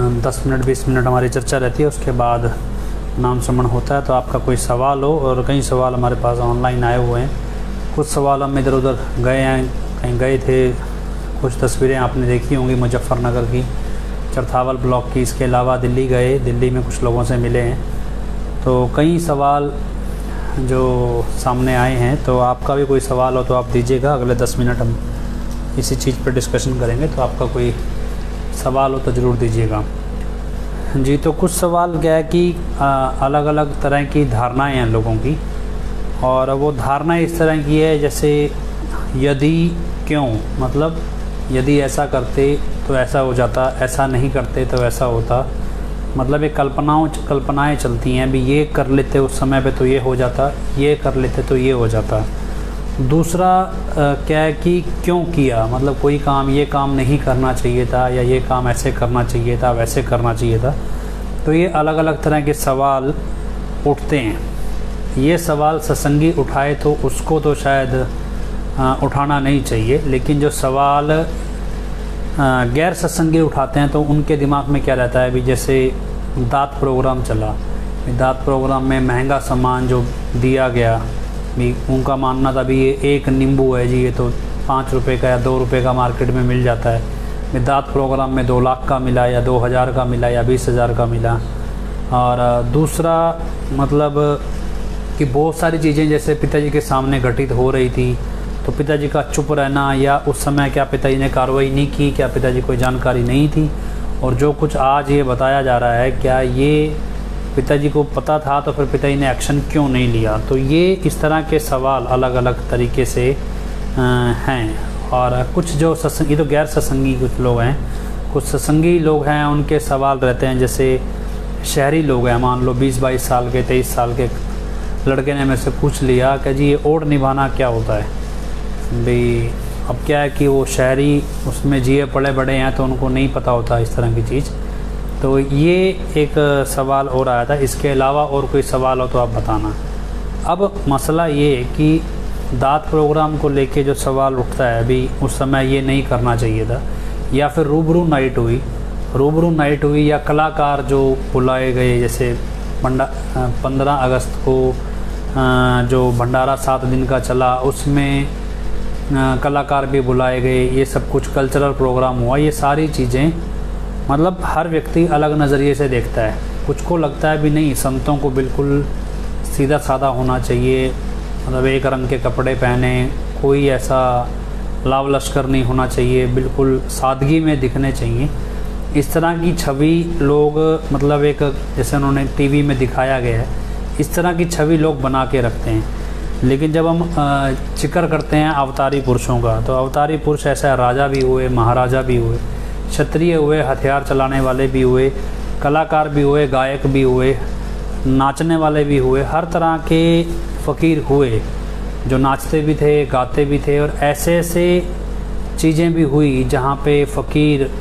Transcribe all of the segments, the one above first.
10 minute 20 minute हमारी चर्चा रहती है, उसके बाद नाम श्रवण होता है। तो आपका कोई सवाल हो, और कई सवाल हमारे पास ऑनलाइन आए हुए हैं, कुछ सवाल हम इधर उधर गए हैं, कहीं गए थे, कुछ तस्वीरें आपने देखी होंगी मुजफ्फरनगर की, चरथावल ब्लॉक की, इसके अलावा दिल्ली गए, दिल्ली में कुछ लोगों से मिले हैं। तो कई सवाल जो सामने आए हैं, तो आपका भी कोई सवाल हो तो आप दीजिएगा। अगले 10 मिनट हम इसी चीज़ पर डिस्कशन करेंगे, तो आपका कोई सवाल हो तो ज़रूर दीजिएगा जी। तो कुछ सवाल क्या है कि अलग अलग तरह की धारणाएं हैं लोगों की, और वो धारणाएं इस तरह की है जैसे यदि क्यों, मतलब यदि ऐसा करते तो ऐसा हो जाता, ऐसा नहीं करते तो ऐसा होता, मतलब ये कल्पनाएं चलती हैं। अभी ये कर लेते उस समय पे तो ये हो जाता, ये कर लेते तो ये हो जाता। दूसरा क्या है कि क्यों किया, मतलब कोई काम, ये काम नहीं करना चाहिए था, या ये काम ऐसे करना चाहिए था, वैसे करना चाहिए था। तो ये अलग अलग तरह के सवाल उठते हैं। ये सवाल सत्संगी उठाए तो उसको तो शायद उठाना नहीं चाहिए, लेकिन जो सवाल गैर सत्संगी उठाते हैं तो उनके दिमाग में क्या रहता है। अभी जैसे दात प्रोग्राम चला, दात प्रोग्राम में महंगा सामान जो दिया गया, भी उनका मानना था भी ये एक नींबू है जी, ये तो 5 रुपये का या 2 रुपये का मार्केट में मिल जाता है। दात प्रोग्राम में 2 लाख का मिला, या 2000 का मिला, या 20,000 का मिला। और दूसरा मतलब कि बहुत सारी चीज़ें जैसे पिताजी के सामने घटित हो रही थी, तो पिताजी का चुप रहना, या उस समय क्या पिताजी ने कार्रवाई नहीं की, क्या पिताजी कोई जानकारी नहीं थी, और जो कुछ आज ये बताया जा रहा है क्या ये पिताजी को पता था, तो फिर पिताजी ने एक्शन क्यों नहीं लिया। तो ये इस तरह के सवाल अलग अलग तरीके से हैं। और कुछ जो सत्संगी, तो गैर सत्संगी कुछ लोग हैं, कुछ सत्संगी लोग हैं, उनके सवाल रहते हैं। जैसे शहरी लोग हैं, मान लो 20-22 साल के, 23 साल के लड़के ने मेरे से पूछ लिया कि जी ये ओढ़ निभाना क्या होता है भाई। अब क्या है कि वो शहरी उसमें जिए पड़े बड़े हैं, तो उनको नहीं पता होता इस तरह की चीज़। तो ये एक सवाल और आया था। इसके अलावा और कोई सवाल हो तो आप बताना। अब मसला ये है कि दात प्रोग्राम को लेके जो सवाल उठता है, अभी उस समय ये नहीं करना चाहिए था, या फिर रूबरू नाइट हुई, या कलाकार जो बुलाए गए, जैसे 15 अगस्त को जो भंडारा 7 दिन का चला, उसमें कलाकार भी बुलाए गए, ये सब कुछ कल्चरल प्रोग्राम हुआ। ये सारी चीज़ें मतलब हर व्यक्ति अलग नज़रिए से देखता है। कुछ को लगता है भी नहीं, संतों को बिल्कुल सीधा साधा होना चाहिए, मतलब एक रंग के कपड़े पहने, कोई ऐसा लाव लश्कर नहीं होना चाहिए, बिल्कुल सादगी में दिखने चाहिए। इस तरह की छवि लोग, मतलब एक जैसे उन्होंने टीवी में दिखाया गया है, इस तरह की छवि लोग बना के रखते हैं। लेकिन जब हम जिक्र करते हैं अवतारी पुरुषों का, तो अवतारी पुरुष ऐसा राजा भी हुए, महाराजा भी हुए, क्षत्रिय हुए, हथियार चलाने वाले भी हुए, कलाकार भी हुए, गायक भी हुए, नाचने वाले भी हुए, हर तरह के फ़कीर हुए, जो नाचते भी थे, गाते भी थे। और ऐसे ऐसे चीज़ें भी हुई जहाँ पे फ़कीर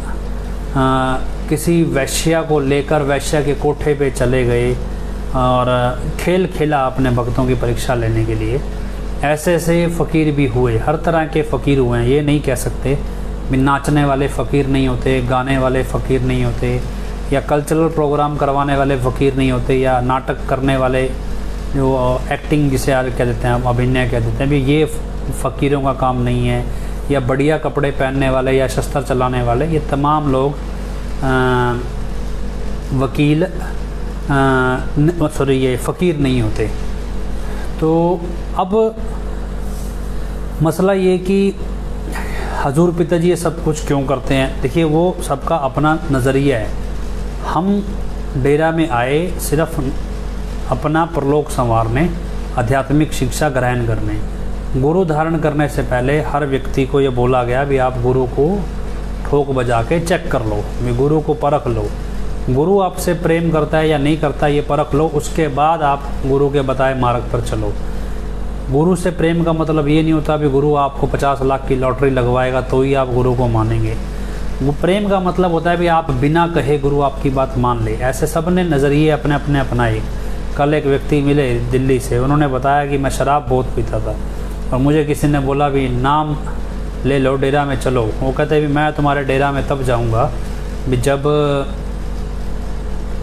किसी वैश्या को लेकर वैश्या के कोठे पे चले गए और खेल खेला अपने भक्तों की परीक्षा लेने के लिए। ऐसे ऐसे फ़कीर भी हुए, हर तरह के फ़कीर हुए हैं। ये नहीं कह सकते भी नाचने वाले फ़कीर नहीं होते, गाने वाले फ़कीर नहीं होते, या कल्चरल प्रोग्राम करवाने वाले फ़कीर नहीं होते, या नाटक करने वाले जो एक्टिंग जिसे आज कह देते हैं, हम अभिनय कह देते हैं, भी ये फ़कीरों का काम नहीं है। या बढ़िया कपड़े पहनने वाले या शस्त्र चलाने वाले, ये तमाम लोग वकील ये फ़कीर नहीं होते। तो अब मसला ये कि हजूर पिताजी ये सब कुछ क्यों करते हैं। देखिए, वो सबका अपना नज़रिया है। हम डेरा में आए सिर्फ अपना परलोक संवारने, आध्यात्मिक शिक्षा ग्रहण करने। गुरु धारण करने से पहले हर व्यक्ति को ये बोला गया भी आप गुरु को ठोक बजा के चेक कर लो, भी गुरु को परख लो। गुरु आपसे प्रेम करता है या नहीं करता ये परख लो, उसके बाद आप गुरु के बताए मार्ग पर चलो। गुरु से प्रेम का मतलब ये नहीं होता भी गुरु आपको 50 लाख की लॉटरी लगवाएगा तो ही आप गुरु को मानेंगे। वो प्रेम का मतलब होता है भी आप बिना कहे गुरु आपकी बात मान ले। ऐसे सब ने नज़रिए अपने अपने अपनाए। कल एक व्यक्ति मिले दिल्ली से, उन्होंने बताया कि मैं शराब बहुत पीता था और मुझे किसी ने बोला भी नाम ले लो, डेरा में चलो। वो कहते भी मैं तुम्हारे डेरा में तब जाऊंगा भी जब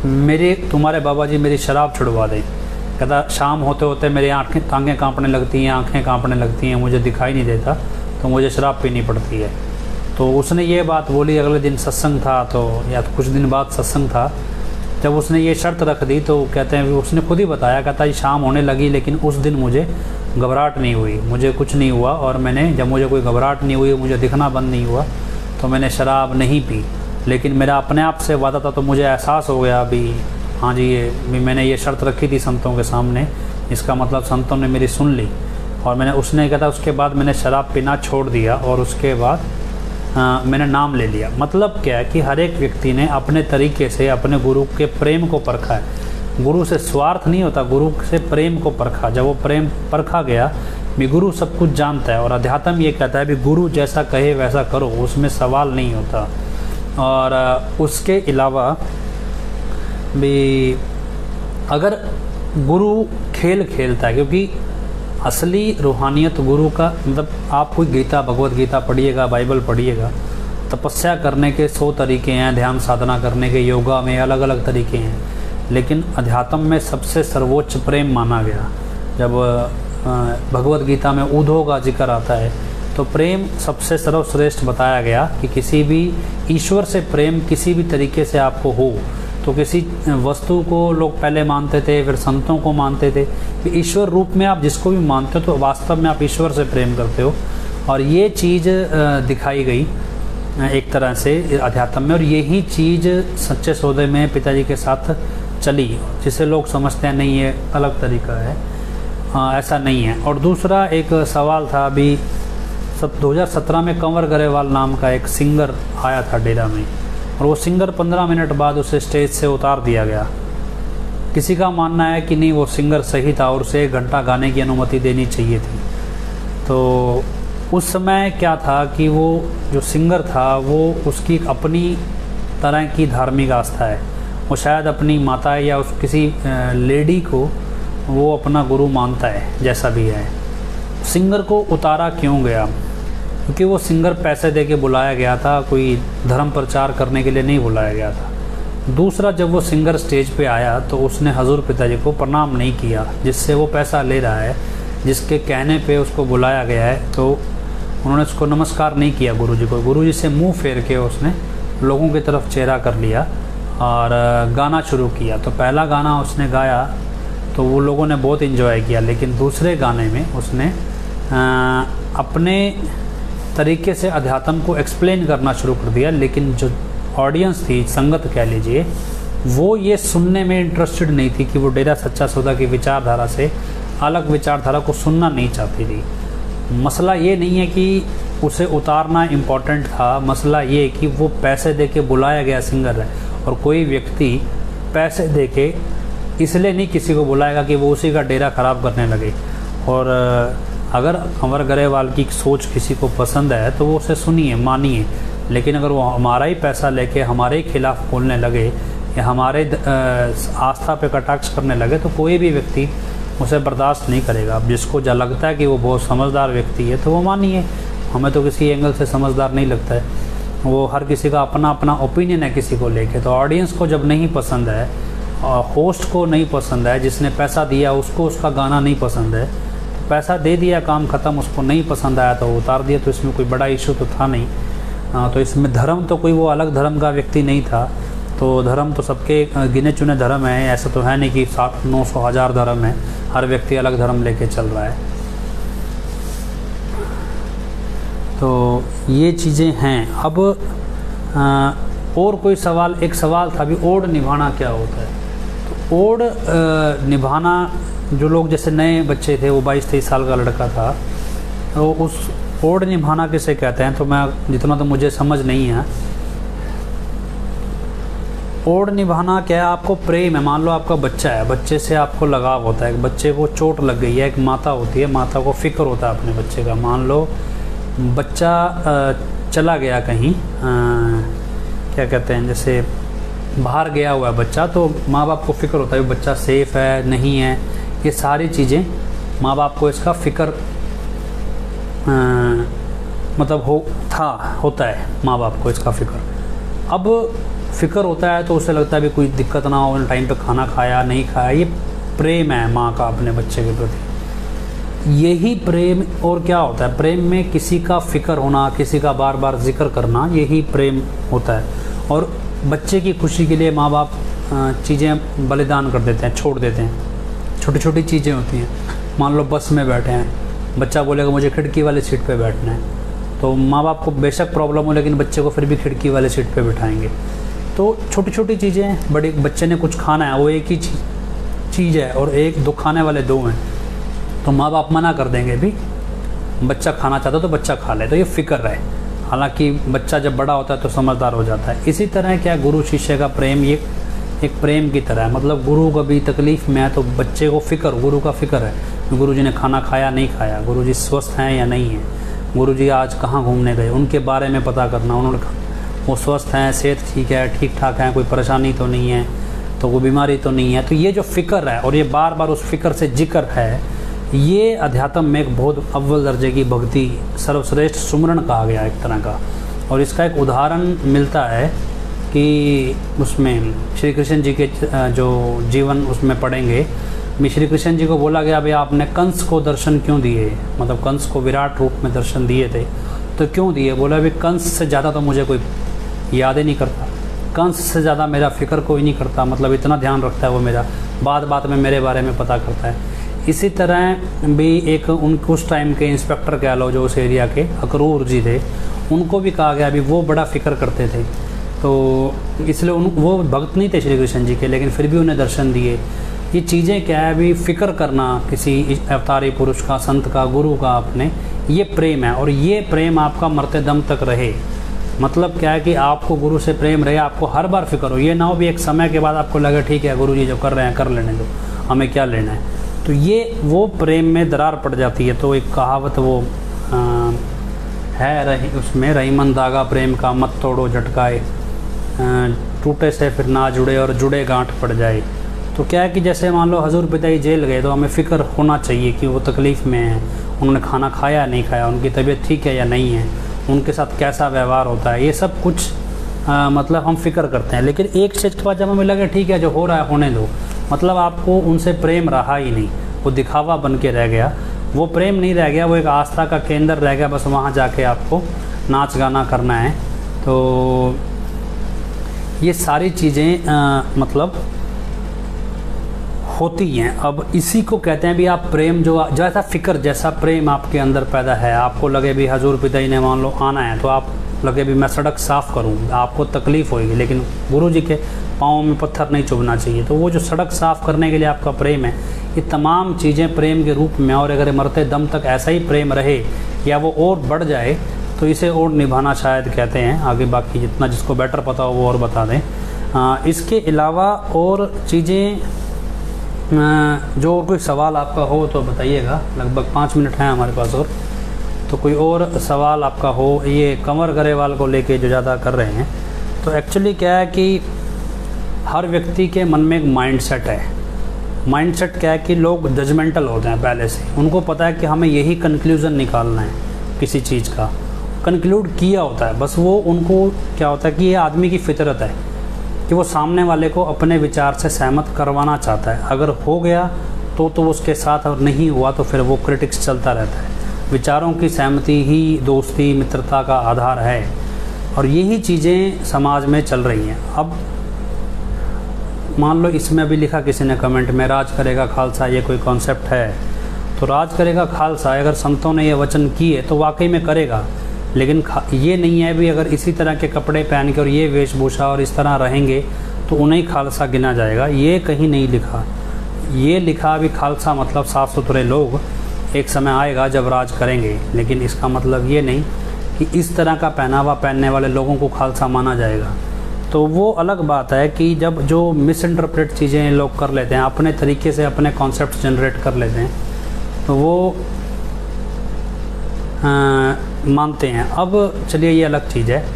मेरे तुम्हारे बाबा जी मेरी शराब छुड़वा दें। कहता शाम होते होते मेरी टांगें कांपने लगती हैं, आंखें कांपने लगती हैं, मुझे दिखाई नहीं देता, तो मुझे शराब पीनी पड़ती है। तो उसने ये बात बोली। अगले दिन सत्संग था, तो या तो कुछ दिन बाद सत्संग था, जब उसने ये शर्त रख दी तो कहते हैं उसने खुद ही बताया, कहता शाम होने लगी लेकिन उस दिन मुझे घबराहट नहीं हुई, मुझे कुछ नहीं हुआ, और मैंने जब मुझे कोई घबराहट नहीं हुई, मुझे दिखना बंद नहीं हुआ, तो मैंने शराब नहीं पी। लेकिन मेरा अपने आप से वादा था, तो मुझे एहसास हो गया अभी, हाँ जी ये भी मैंने ये शर्त रखी थी संतों के सामने, इसका मतलब संतों ने मेरी सुन ली। और मैंने उसने कहता उसके बाद मैंने शराब पीना छोड़ दिया, और उसके बाद मैंने नाम ले लिया। मतलब क्या है कि हर एक व्यक्ति ने अपने तरीके से अपने गुरु के प्रेम को परखा है। गुरु से स्वार्थ नहीं होता, गुरु से प्रेम को परखा। जब वो प्रेम परखा गया, भी गुरु सब कुछ जानता है, और अध्यात्म ये कहता है भी गुरु जैसा कहे वैसा करो, उसमें सवाल नहीं होता। और उसके अलावा भी अगर गुरु खेल खेलता है, क्योंकि असली रूहानियत गुरु का मतलब आप कोई गीता भगवत गीता पढ़िएगा, बाइबल पढ़िएगा, तपस्या करने के 100 तरीके हैं, ध्यान साधना करने के योगा में अलग अलग तरीके हैं, लेकिन अध्यात्म में सबसे सर्वोच्च प्रेम माना गया। जब भगवत गीता में ऊधो का जिक्र आता है तो प्रेम सबसे सर्वश्रेष्ठ बताया गया कि किसी भी ईश्वर से प्रेम किसी भी तरीके से आपको हो, तो किसी वस्तु को लोग पहले मानते थे, फिर संतों को मानते थे, कि ईश्वर रूप में आप जिसको भी मानते हो तो वास्तव में आप ईश्वर से प्रेम करते हो। और ये चीज़ दिखाई गई एक तरह से अध्यात्म में, और यही चीज़ सच्चे सौदे में पिताजी के साथ चली, जिसे लोग समझते हैं नहीं ये अलग तरीका है, ऐसा नहीं है। और दूसरा एक सवाल था, अभी 2017 में कंवर गरेवाल नाम का एक सिंगर आया था डेरा में, और वो सिंगर 15 मिनट बाद उसे स्टेज से उतार दिया गया। किसी का मानना है कि नहीं वो सिंगर सही था और उसे 1 घंटा गाने की अनुमति देनी चाहिए थी। तो उस समय क्या था कि वो जो सिंगर था वो उसकी अपनी तरह की धार्मिक आस्था है, वो शायद अपनी माता या उस किसी लेडी को वो अपना गुरु मानता है, जैसा भी है। सिंगर को उतारा क्यों गया? क्योंकि वो सिंगर पैसे दे के बुलाया गया था, कोई धर्म प्रचार करने के लिए नहीं बुलाया गया था। दूसरा, जब वो सिंगर स्टेज पे आया तो उसने हजूर पिताजी को प्रणाम नहीं किया, जिससे वो पैसा ले रहा है, जिसके कहने पे उसको बुलाया गया है, तो उन्होंने उसको नमस्कार नहीं किया गुरुजी को। गुरुजी से मुंह फेर के उसने लोगों की तरफ चेहरा कर लिया और गाना शुरू किया। तो पहला गाना उसने गाया तो वो लोगों ने बहुत इन्जॉय किया, लेकिन दूसरे गाने में उसने अपने तरीके से अध्यात्म को एक्सप्लेन करना शुरू कर दिया, लेकिन जो ऑडियंस थी, संगत कह लीजिए, वो ये सुनने में इंटरेस्टेड नहीं थी कि वो डेरा सच्चा सौदा की विचारधारा से अलग विचारधारा को सुनना नहीं चाहती थी। मसला ये नहीं है कि उसे उतारना इम्पोर्टेंट था, मसला ये है कि वो पैसे दे के बुलाया गया सिंगर है, और कोई व्यक्ति पैसे दे के इसलिए नहीं किसी को बुलाएगा कि वो उसी का डेरा ख़राब करने लगे। और अगर कंवर गरेवाल की सोच किसी को पसंद है तो वो उसे सुनिए, मानिए, लेकिन अगर वो हमारा ही पैसा लेके हमारे ही खिलाफ बोलने लगे या हमारे आस्था पे कटाक्ष करने लगे तो कोई भी व्यक्ति उसे बर्दाश्त नहीं करेगा। अब जिसको जो लगता है कि वो बहुत समझदार व्यक्ति है तो वो मानिए, हमें तो किसी एंगल से समझदार नहीं लगता है, वो हर किसी का अपना अपना ओपिनियन है किसी को लेके। तो ऑडियंस को जब नहीं पसंद है, होस्ट को नहीं पसंद है, जिसने पैसा दिया उसको उसका गाना नहीं पसंद है, तो पैसा दे दिया, काम ख़त्म, उसको नहीं पसंद आया तो उतार दिया, तो इसमें कोई बड़ा इशू तो था नहीं। तो इसमें धर्म तो कोई वो अलग धर्म का व्यक्ति नहीं था, तो धर्म तो सबके गिने चुने धर्म है, ऐसा तो है नहीं कि 700, 900, 1000 धर्म है, हर व्यक्ति अलग धर्म लेके चल रहा है। तो ये चीज़ें हैं। अब और कोई सवाल, एक सवाल था अभी, ओड निभाना क्या होता है? तो ओड निभाना, जो लोग जैसे नए बच्चे थे, वो 22-23 साल का लड़का था, तो उस ओड निभाना किसे कहते हैं, तो मैं जितना तो मुझे समझ नहीं है। ओड निभाना क्या है? आपको प्रेम है, मान लो आपका बच्चा है, बच्चे से आपको लगाव होता है, बच्चे को चोट लग गई है, एक माता होती है, माता को फिक्र होता है अपने बच्चे का। मान लो बच्चा चला गया कहीं, क्या कहते हैं, जैसे बाहर गया हुआ है बच्चा, तो माँ बाप को फिक्र होता है बच्चा सेफ़ है नहीं है, ये सारी चीज़ें माँ बाप को इसका फ़िक्र मतलब होता है माँ बाप को इसका फ़िक्र। अब फ़िक्र होता है तो उसे लगता है भी कोई दिक्कत ना हो, टाइम पे खाना खाया नहीं खाया। ये प्रेम है माँ का अपने बच्चे के प्रति। यही प्रेम। और क्या होता है प्रेम में? किसी का फ़िक्र होना, किसी का बार बार जिक्र करना, यही प्रेम होता है। और बच्चे की खुशी के लिए माँ बाप चीज़ें बलिदान कर देते हैं, छोड़ देते हैं। छोटी छोटी चीज़ें होती हैं। मान लो बस में बैठे हैं, बच्चा बोलेगा मुझे खिड़की वाली सीट पे बैठना है, तो माँ बाप को बेशक प्रॉब्लम हो लेकिन बच्चे को फिर भी खिड़की वाली सीट पे बिठाएंगे। तो छोटी छोटी चीज़ें, बड़ी बच्चे ने कुछ खाना है वो एक ही चीज़ है और एक दो खाने वाले दो हैं, तो माँ बाप मना कर देंगे भी बच्चा खाना चाहता तो बच्चा खा ले, तो ये फ़िक्र है। हालांकि बच्चा जब बड़ा होता है तो समझदार हो जाता है। इसी तरह क्या गुरु शिष्य का प्रेम ये एक प्रेम की तरह है। मतलब गुरु कभी तकलीफ़ में है तो बच्चे को फ़िक्र, गुरु का फ़िक्र है, गुरुजी ने खाना खाया नहीं खाया, गुरुजी स्वस्थ हैं या नहीं हैं, गुरुजी आज कहाँ घूमने गए, उनके बारे में पता करना। उन्होंने वो स्वस्थ हैं, सेहत ठीक है, ठीक ठाक हैं, कोई परेशानी तो नहीं है, तो कोई बीमारी तो नहीं है। तो ये जो फ़िक्र है और ये बार बार उस फ़िक्र से जिक्र है, ये अध्यात्म में एक बहुत अव्वल दर्जे की भक्ति, सर्वश्रेष्ठ सुमरन कहा गया एक तरह का। और इसका एक उदाहरण मिलता है कि उसमें श्री कृष्ण जी के जो जीवन उसमें पढ़ेंगे, श्री कृष्ण जी को बोला गया भाई आपने कंस को दर्शन क्यों दिए, मतलब कंस को विराट रूप में दर्शन दिए थे तो क्यों दिए? बोला भाई कंस से ज़्यादा तो मुझे कोई याद ही नहीं करता, कंस से ज़्यादा मेरा फ़िक्र कोई नहीं करता, मतलब इतना ध्यान रखता है वो मेरा, बात बात में मेरे बारे में पता करता है। इसी तरह भी एक उस टाइम के इंस्पेक्टर कह लो जो उस एरिया के अक्रूर जी थे, उनको भी कहा गया भी वो बड़ा फ़िक्र करते थे, तो इसलिए वो भक्त नहीं थे श्री कृष्ण जी के, लेकिन फिर भी उन्हें दर्शन दिए। ये चीज़ें क्या है भी फ़िक्र करना किसी अवतारी पुरुष का, संत का, गुरु का अपने, ये प्रेम है। और ये प्रेम आपका मरते दम तक रहे। मतलब क्या है कि आपको गुरु से प्रेम रहे, आपको हर बार फ़िक्र हो, ये ना हो भी एक समय के बाद आपको लगे ठीक है गुरु जी जो कर रहे हैं कर लेने दो, हमें क्या लेना है। तो ये वो प्रेम में दरार पड़ जाती है। तो एक कहावत वो है रही उसमें, रहीमन धागा प्रेम का मत तोड़ो झटकाए, टूटे से फिर ना जुड़े और जुड़े गांठ पड़ जाए। तो क्या है कि जैसे मान लो हजूर पिताजी जेल गए तो हमें फ़िक्र होना चाहिए कि वो तकलीफ़ में हैं, उन्होंने खाना खाया या नहीं खाया, उनकी तबीयत ठीक है या नहीं है, उनके साथ कैसा व्यवहार होता है, ये सब कुछ मतलब हम फ़िक्र करते हैं। लेकिन एक स्टेज के बाद जब हमें लगे ठीक है जो हो रहा है होने दो, मतलब आपको उनसे प्रेम रहा ही नहीं, वो दिखावा बन के रह गया, वो प्रेम नहीं रह गया, वो एक आस्था का केंद्र रह गया, बस वहाँ जाके आपको नाच गाना करना है। तो ये सारी चीज़ें मतलब होती हैं। अब इसी को कहते हैं भी आप प्रेम जो ऐसा फ़िक्र जैसा प्रेम आपके अंदर पैदा है, आपको लगे भी हजूर पिताजी ने मान लो आना है तो आप लगे भी मैं सड़क साफ़ करूं, आपको तकलीफ़ होगी लेकिन गुरु जी के पाँव में पत्थर नहीं चुभना चाहिए। तो वो जो सड़क साफ़ करने के लिए आपका प्रेम है, ये तमाम चीज़ें प्रेम के रूप में, और अगर मरते दम तक ऐसा ही प्रेम रहे या वो और बढ़ जाए तो इसे और निभाना शायद कहते हैं। आगे बाकी जितना जिसको बेटर पता हो वो और बता दें। इसके अलावा और चीज़ें जो कोई सवाल आपका हो तो बताइएगा, लगभग 5 मिनट हैं हमारे पास और, तो कोई और सवाल आपका हो ये कंवर गरेवाल को लेके जो ज़्यादा कर रहे हैं। तो एक्चुअली क्या है कि हर व्यक्ति के मन में एक माइंडसेट है। माइंडसेट क्या है कि लोग जजमेंटल होते हैं पहले से, उनको पता है कि हमें यही कंक्लूज़न निकालना है किसी चीज़ का, कंक्लूड किया होता है बस। वो उनको क्या होता है कि ये आदमी की फितरत है कि वो सामने वाले को अपने विचार से सहमत करवाना चाहता है। अगर हो गया तो उसके साथ, और नहीं हुआ तो फिर वो क्रिटिक्स चलता रहता है। विचारों की सहमति ही दोस्ती मित्रता का आधार है, और यही चीज़ें समाज में चल रही हैं। अब मान लो इसमें भी लिखा किसी ने कमेंट में, राज करेगा खालसा, ये कोई कॉन्सेप्ट है। तो राज करेगा खालसा, अगर संतों ने ये वचन किए तो वाकई में करेगा, लेकिन ये नहीं है भी अगर इसी तरह के कपड़े पहन के और ये वेशभूषा और इस तरह रहेंगे तो उन्हें खालसा गिना जाएगा। ये कहीं नहीं लिखा। ये लिखा भी खालसा मतलब साफ़ सुथरे लोग, एक समय आएगा जब राज करेंगे, लेकिन इसका मतलब ये नहीं कि इस तरह का पहनावा पहनने वाले लोगों को खालसा माना जाएगा। तो वो अलग बात है कि जब जो मिस इंटरप्रेट चीज़ें लोग कर लेते हैं, अपने तरीके से अपने कॉन्सेप्ट जनरेट कर लेते हैं, तो वो मानते हैं। अब चलिए ये अलग चीज़ है।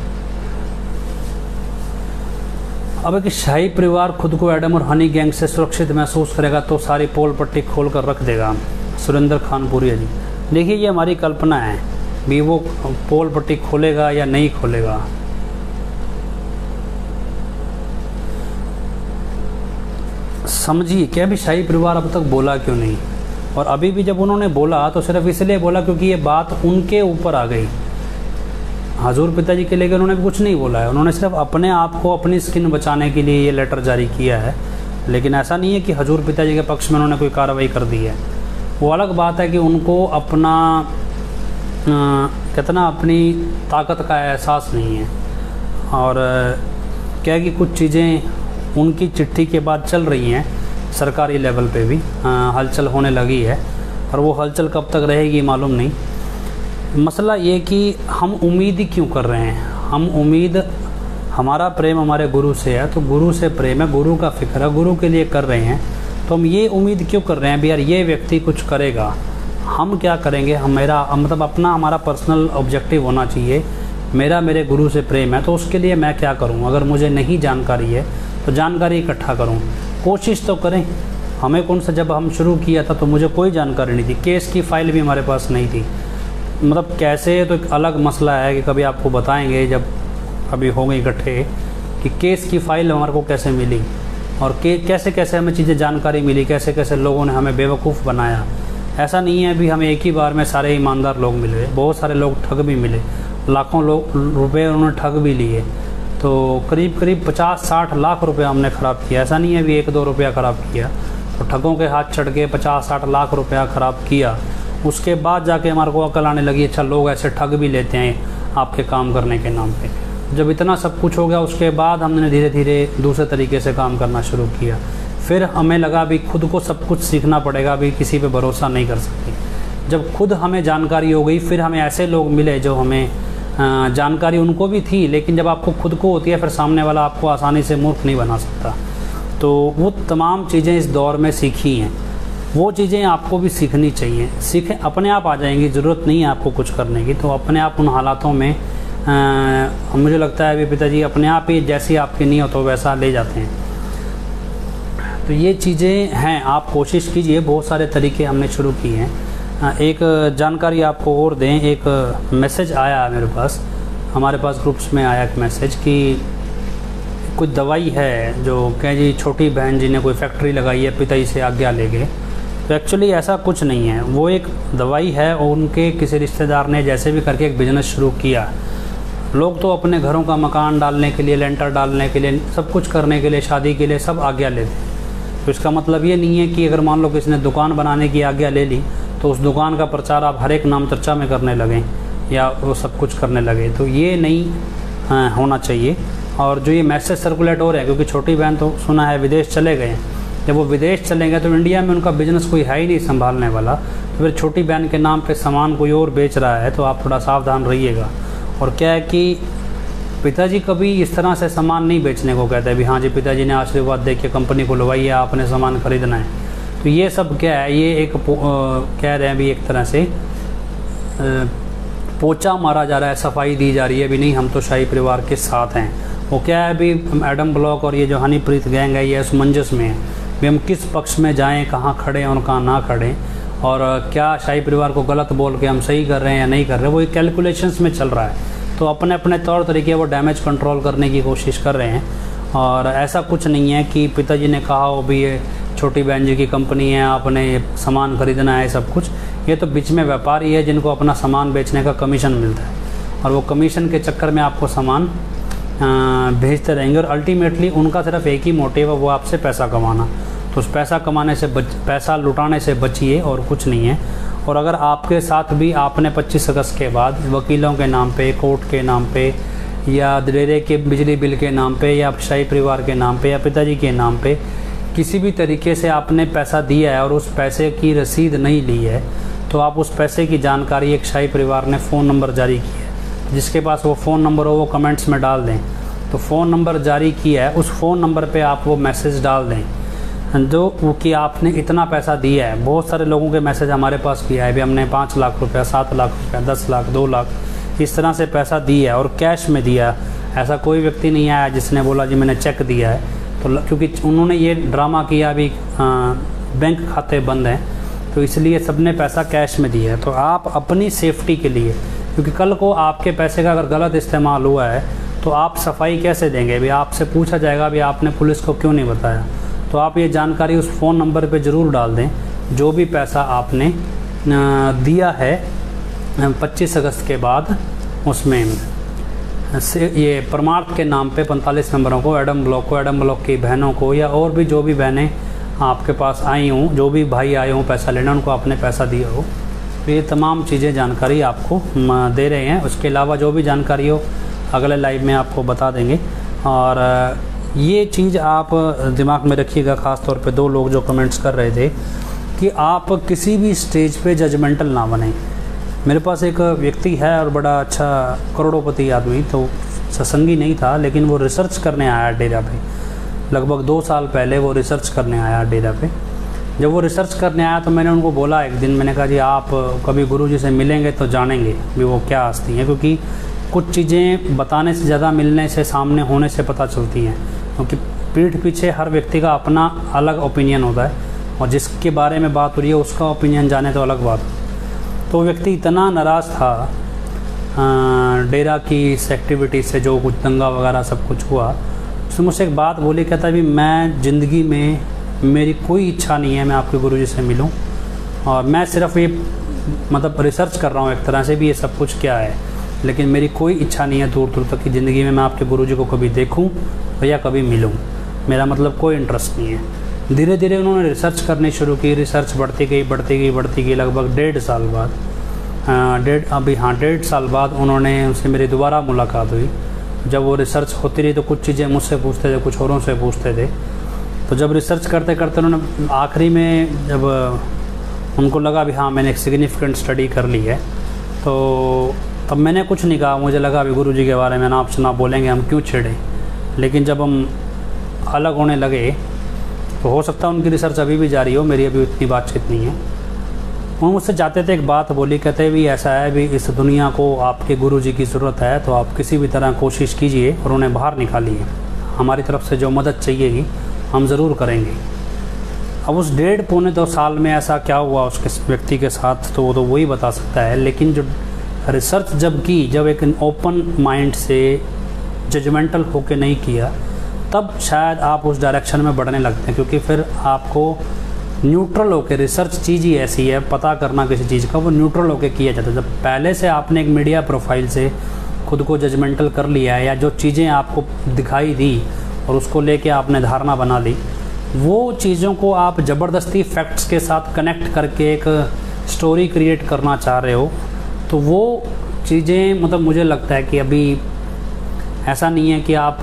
अब एक शाही परिवार खुद को एडम और हनी गैंग से सुरक्षित महसूस करेगा तो सारी पोल पट्टी खोल कर रख देगा। सुरेंद्र खानपुरी जी, देखिए ये हमारी कल्पना है भी वो पोल पट्टी खोलेगा या नहीं खोलेगा। समझिए कि अभी शाही परिवार अब तक बोला क्यों नहीं, और अभी भी जब उन्होंने बोला तो सिर्फ इसलिए बोला क्योंकि ये बात उनके ऊपर आ गई। हजूर पिताजी के लेकर उन्होंने भी कुछ नहीं बोला है, उन्होंने सिर्फ अपने आप को, अपनी स्किन बचाने के लिए ये लेटर जारी किया है। लेकिन ऐसा नहीं है कि हजूर पिताजी के पक्ष में उन्होंने कोई कार्रवाई कर दी है। वो अलग बात है कि उनको अपना कितना अपनी ताकत का एहसास नहीं है, और क्या है कि कुछ चीज़ें उनकी चिट्ठी के बाद चल रही हैं सरकारी लेवल पे भी, हलचल होने लगी है, और वो हलचल कब तक रहेगी मालूम नहीं। मसला ये कि हम उम्मीद ही क्यों कर रहे हैं, हम उम्मीद, हमारा प्रेम हमारे गुरु से है, तो गुरु से प्रेम है, गुरु का फिक्र है, गुरु के लिए कर रहे हैं, तो हम ये उम्मीद क्यों कर रहे हैं भी यार ये व्यक्ति कुछ करेगा, हम क्या करेंगे। हम मतलब अपना हमारा पर्सनल ऑब्जेक्टिव होना चाहिए, मेरे गुरु से प्रेम है तो उसके लिए मैं क्या करूं। अगर मुझे नहीं जानकारी है तो जानकारी इकट्ठा करूं, कोशिश तो करें। हमें कौन सा, जब हम शुरू किया था तो मुझे कोई जानकारी नहीं थी, केस की फ़ाइल भी हमारे पास नहीं थी। मतलब कैसे, तो एक अलग मसला है कि कभी आपको बताएंगे जब अभी होंगे इकट्ठे कि केस की फ़ाइल हमारे को कैसे मिली, और कैसे कैसे हमें चीज़ें जानकारी मिली, कैसे कैसे लोगों ने हमें बेवकूफ़ बनाया। ऐसा नहीं है अभी हमें एक ही बार में सारे ईमानदार लोग मिले, बहुत सारे लोग ठग भी मिले, लाखों रुपए उन्होंने ठग भी लिए। तो करीब 50-60 लाख रुपए हमने ख़राब किया। ऐसा नहीं है अभी 1-2 रुपया ख़राब किया, तो ठगों के हाथ चढ़ के 50-60 लाख रुपया ख़राब किया। उसके बाद जाके हमारे को अकल आने लगी, अच्छा लोग ऐसे ठग भी लेते हैं आपके काम करने के नाम पे। जब इतना सब कुछ हो गया उसके बाद हमने धीरे धीरे दूसरे तरीके से काम करना शुरू किया। फिर हमें लगा भी खुद को सब कुछ सीखना पड़ेगा, भी किसी पे भरोसा नहीं कर सकते। जब खुद हमें जानकारी हो गई, फिर हमें ऐसे लोग मिले जो हमें जानकारी उनको भी थी, लेकिन जब आपको खुद को होती है फिर सामने वाला आपको आसानी से मूर्ख नहीं बना सकता। तो वो तमाम चीज़ें इस दौर में सीखी हैं, वो चीज़ें आपको भी सीखनी चाहिए। सीखें, अपने आप आ जाएंगी, ज़रूरत नहीं है आपको कुछ करने की। तो अपने आप उन हालातों में मुझे लगता है अभी पिताजी अपने आप ही जैसी आपकी नीयत हो वैसा ले जाते हैं। तो ये चीज़ें हैं, आप कोशिश कीजिए। बहुत सारे तरीके हमने शुरू किए हैं। एक जानकारी आपको और दें, एक मैसेज आया मेरे पास, हमारे पास ग्रुप्स में आया एक मैसेज कि कुछ दवाई है जो कह जी छोटी बहन जी ने कोई फैक्ट्री लगाई है, पिताजी से आज्ञा ले गए। तो एक्चुअली ऐसा कुछ नहीं है, वो एक दवाई है और उनके किसी रिश्तेदार ने जैसे भी करके एक बिज़नेस शुरू किया। लोग तो अपने घरों का मकान डालने के लिए, लेंटर डालने के लिए, सब कुछ करने के लिए, शादी के लिए सब आज्ञा लेते हैं। तो इसका मतलब ये नहीं है कि अगर मान लो किसी ने दुकान बनाने की आज्ञा ले ली तो उस दुकान का प्रचार आप हर एक नाम चर्चा में करने लगें या वो सब कुछ करने लगे, तो ये नहीं होना चाहिए। और जो ये मैसेज सर्कुलेट हो रहे हैं, क्योंकि छोटी बहन तो सुना है विदेश चले गए हैं, जब वो विदेश चले गए तो इंडिया में उनका बिज़नेस कोई है ही नहीं संभालने वाला, तो फिर छोटी बहन के नाम पे सामान कोई और बेच रहा है, तो आप थोड़ा सावधान रहिएगा। और क्या है कि पिताजी कभी इस तरह से सामान नहीं बेचने को कहते हैं भी हाँ जी पिताजी ने आशीर्वाद दे के कंपनी खुलवाई है, आपने सामान खरीदना है। तो ये सब क्या है, ये एक कह रहे हैं भी एक तरह से पोचा मारा जा रहा है, सफाई दी जा रही है भी नहीं हम तो शाही परिवार के साथ हैं। वो क्या है भी एडम ब्लॉक और ये जो हनीप्रीत गैंग है ये असमंजस में है भी हम किस पक्ष में जाएं, कहाँ खड़े और कहाँ ना खड़े, और क्या शाही परिवार को गलत बोल के हम सही कर रहे हैं या नहीं कर रहे, वो एक कैलकुलेशंस में चल रहा है। तो अपने अपने तौर तरीके वो डैमेज कंट्रोल करने की कोशिश कर रहे हैं। और ऐसा कुछ नहीं है कि पिताजी ने कहा हो भी ये छोटी बहन जी की कंपनी है, आपने सामान खरीदना है, सब कुछ। ये तो बीच में व्यापारी है जिनको अपना सामान बेचने का कमीशन मिलता है, और वो कमीशन के चक्कर में आपको सामान भेजते रहेंगे, और अल्टीमेटली उनका सिर्फ एक ही मोटिव है, वो आपसे पैसा कमाना। तो उस पैसा कमाने से पैसा लुटाने से बचिए, और कुछ नहीं है। और अगर आपके साथ भी आपने 25 अगस्त के बाद वकीलों के नाम पे, कोर्ट के नाम पे, या डेरे के बिजली बिल के नाम पे, या शाही परिवार के नाम पे, या पिताजी के नाम पे किसी भी तरीके से आपने पैसा दिया है और उस पैसे की रसीद नहीं ली है, तो आप उस पैसे की जानकारी एक शाही परिवार ने फ़ोन नंबर जारी किया है, जिसके पास वो फ़ोन नंबर हो वो कमेंट्स में डाल दें। तो फ़ोन नंबर जारी किया है, उस फ़ोन नंबर पे आप वो मैसेज डाल दें जो वो कि आपने इतना पैसा दिया है। बहुत सारे लोगों के मैसेज हमारे पास भी आए भी हमने 5 लाख रुपया, 7 लाख रुपया, 10 लाख, 2 लाख इस तरह से पैसा दिया है, और कैश में दिया। ऐसा कोई व्यक्ति नहीं आया जिसने बोला जी मैंने चेक दिया है। तो क्योंकि उन्होंने ये ड्रामा किया अभी बैंक खाते बंद हैं, तो इसलिए सबने पैसा कैश में दिया है। तो आप अपनी सेफ्टी के लिए, क्योंकि कल को आपके पैसे का अगर गलत इस्तेमाल हुआ है तो आप सफाई कैसे देंगे? भी आपसे पूछा जाएगा भी आपने पुलिस को क्यों नहीं बताया। तो आप ये जानकारी उस फ़ोन नंबर पे ज़रूर डाल दें जो भी पैसा आपने दिया है 25 अगस्त के बाद, उसमें से ये परमार्थ के नाम पे 45 नंबरों को, एडम ब्लॉक की बहनों को, या और भी जो भी बहनें आपके पास आई हों, जो भी भाई आए हों पैसा लेना, उनको आपने पैसा दिया हो। तो ये तमाम चीज़ें जानकारी आपको दे रहे हैं। उसके अलावा जो भी जानकारी हो अगले लाइव में आपको बता देंगे। और ये चीज़ आप दिमाग में रखिएगा, ख़ास तौर पे 2 लोग जो कमेंट्स कर रहे थे कि आप किसी भी स्टेज पे जजमेंटल ना बने। मेरे पास एक व्यक्ति है और बड़ा अच्छा करोड़पति आदमी, तो सत्संगी नहीं था, लेकिन वो रिसर्च करने आया डेरा पे। लगभग 2 साल पहले वो रिसर्च करने आया डेरा पे। जब वो रिसर्च करने आया तो मैंने उनको बोला एक दिन, मैंने कहा जी आप कभी गुरुजी से मिलेंगे तो जानेंगे भी वो क्या हस्ती हैं, क्योंकि कुछ चीज़ें बताने से ज़्यादा मिलने से, सामने होने से पता चलती हैं। क्योंकि पीठ पीछे हर व्यक्ति का अपना अलग ओपिनियन होता है, और जिसके बारे में बात हो रही है उसका ओपिनियन जाने तो अलग बात। तो व्यक्ति इतना नाराज़ था डेरा की इस एक्टिविटी से, जो कुछ दंगा वगैरह सब कुछ हुआ। उसने मुझसे एक बात बोली, कहता भी मैं ज़िंदगी में मेरी कोई इच्छा नहीं है मैं आपके गुरुजी से मिलूं, और मैं सिर्फ ये मतलब रिसर्च कर रहा हूँ एक तरह से भी ये सब कुछ क्या है, लेकिन मेरी कोई इच्छा नहीं है दूर दूर तक की ज़िंदगी में मैं आपके गुरुजी को कभी देखूं या कभी मिलूं। मेरा मतलब कोई इंटरेस्ट नहीं है। धीरे धीरे उन्होंने रिसर्च करनी शुरू की। रिसर्च बढ़ती गई। लगभग 1.5 साल बाद, 1.5 साल बाद उन्होंने उनसे मेरी दोबारा मुलाकात हुई। जब वो रिसर्च होती रही तो कुछ चीज़ें मुझसे पूछते थे, कुछ औरों से पूछते थे। तो जब रिसर्च करते करते उन्होंने आखिरी में जब उनको लगा भी हाँ मैंने एक सिग्निफिकेंट स्टडी कर ली है, तो तब मैंने कुछ नहीं कहा। मुझे लगा अभी गुरुजी के बारे में ना आपसे ना बोलेंगे, हम क्यों छेड़ें। लेकिन जब हम अलग होने लगे तो हो सकता है उनकी रिसर्च अभी भी जारी हो, मेरी अभी उतनी बातचीत नहीं है। वो मुझसे चाहते थे, एक बात बोली, कहते भी ऐसा है भी इस दुनिया को आपके गुरुजी की ज़रूरत है, तो आप किसी भी तरह कोशिश कीजिए और उन्हें बाहर निकालिए। हमारी तरफ से जो मदद चाहिएगी हम ज़रूर करेंगे। अब उस 1.5-2 साल में ऐसा क्या हुआ उसके व्यक्ति के साथ, तो वो तो वही बता सकता है। लेकिन जो रिसर्च जब एक ओपन माइंड से जजमेंटल होके नहीं किया, तब शायद आप उस डायरेक्शन में बढ़ने लगते हैं। क्योंकि फिर आपको न्यूट्रल होकर, रिसर्च चीज़ ही ऐसी है, पता करना किसी चीज़ का, वो न्यूट्रल होकर किया जाता है। जब पहले से आपने एक मीडिया प्रोफाइल से खुद को जजमेंटल कर लिया है, या जो चीज़ें आपको दिखाई दी और उसको लेके आपने धारणा बना ली, वो चीज़ों को आप ज़बरदस्ती फैक्ट्स के साथ कनेक्ट करके एक स्टोरी क्रिएट करना चाह रहे हो, तो वो चीज़ें मतलब मुझे लगता है कि अभी ऐसा नहीं है कि आप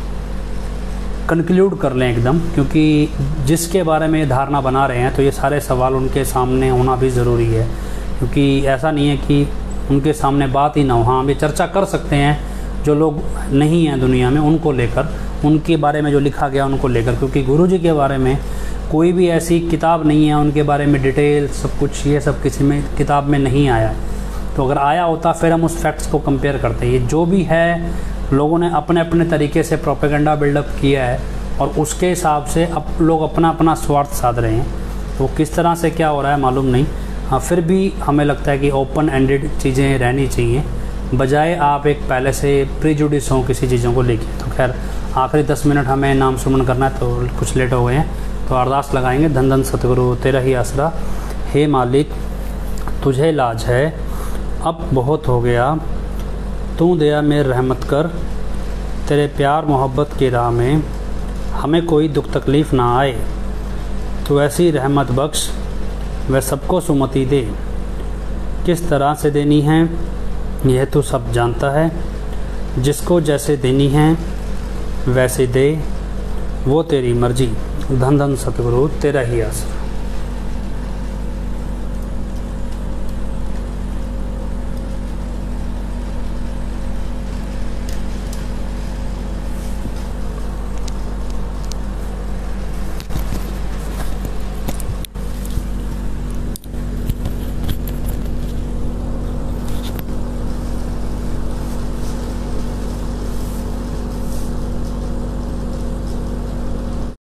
कंक्लूड कर लें एकदम। क्योंकि जिसके बारे में धारणा बना रहे हैं तो ये सारे सवाल उनके सामने होना भी ज़रूरी है। क्योंकि ऐसा नहीं है कि उनके सामने बात ही ना हो। हाँ, हम ये चर्चा कर सकते हैं जो लोग नहीं हैं दुनिया में उनको लेकर, उनके बारे में जो लिखा गया उनको लेकर। क्योंकि गुरुजी के बारे में कोई भी ऐसी किताब नहीं है, उनके बारे में डिटेल सब कुछ ये सब किसी में किताब में नहीं आया। तो अगर आया होता फिर हम उस फैक्ट्स को कंपेयर करते हैं। ये जो भी है लोगों ने अपने अपने तरीके से प्रोपेगेंडा बिल्डअप किया है, और उसके हिसाब से अब लोग अपना अपना स्वार्थ साध रहे हैं। तो किस तरह से क्या हो रहा है मालूम नहीं। हाँ, फिर भी हमें लगता है कि ओपन एंडेड चीज़ें रहनी चाहिए, बजाय आप एक पहले से प्रीजुडिस हों किसी चीज़ों को लेके। तो खैर आखिरी 10 मिनट हमें नाम सुमन करना है, तो कुछ लेट हो गए हैं, तो अरदास लगाएंगे। धन धन सतगुरु तेरा ही आसरा, हे मालिक तुझे लाज है, अब बहुत हो गया, तू दया में रहमत कर, तेरे प्यार मोहब्बत की राह में हमें कोई दुख तकलीफ़ ना आए, तो ऐसी रहमत बख्श वह सबको सुमति दे। किस तरह से देनी है यह तो सब जानता है, जिसको जैसे देनी है वैसे दे, वो तेरी मर्जी। धन धन सतगुरु तेरा ही आसरा।